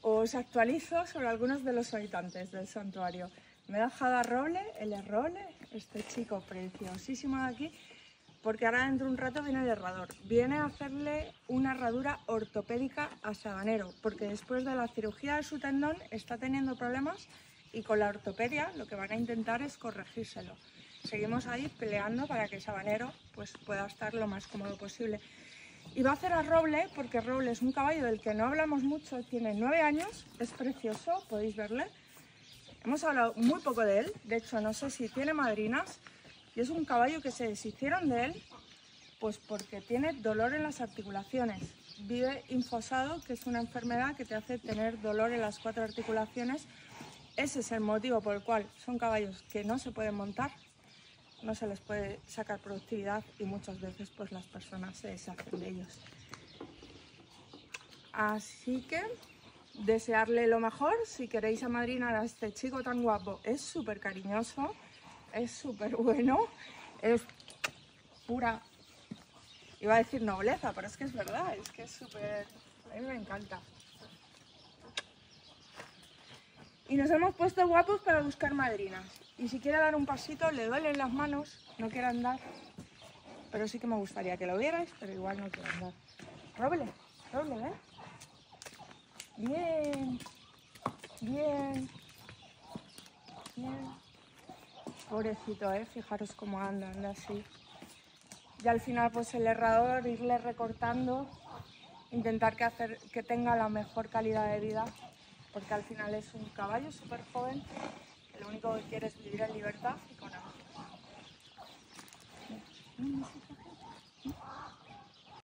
os actualizo sobre algunos de los habitantes del santuario. Me he dejado a Roble, el Roble, este chico preciosísimo de aquí, porque ahora dentro de un rato viene el herrador. Viene a hacerle una herradura ortopédica a Sabanero, porque después de la cirugía de su tendón está teniendo problemas y con la ortopedia lo que van a intentar es corregírselo. Seguimos ahí peleando para que Sabanero pues, pueda estar lo más cómodo posible. Y va a hacer a Roble, porque Roble es un caballo del que no hablamos mucho, tiene 9 años, es precioso, podéis verle. Hemos hablado muy poco de él, de hecho no sé si tiene madrinas, y es un caballo que se deshicieron de él pues porque tiene dolor en las articulaciones. Vive infosado, que es una enfermedad que te hace tener dolor en las 4 articulaciones. Ese es el motivo por el cual son caballos que no se pueden montar, no se les puede sacar productividad y muchas veces pues las personas se deshacen de ellos. Así que desearle lo mejor. Si queréis amadrinar a este chico tan guapo, es súper cariñoso, es súper bueno, es pura, iba a decir nobleza, pero es que es verdad, es que es súper, a mí me encanta. Y nos hemos puesto guapos para buscar madrinas. Y si quiere dar un pasito, le duelen las manos, no quiere andar. Pero sí que me gustaría que lo vierais, pero igual no quiere andar. Roble, Roble, ¿eh? Bien, bien, bien. Pobrecito, fijaros cómo anda así. Y al final pues el herrador, irle recortando, intentar que tenga la mejor calidad de vida, porque al final es un caballo súper joven, que lo único que quiere es vivir en libertad y con amor.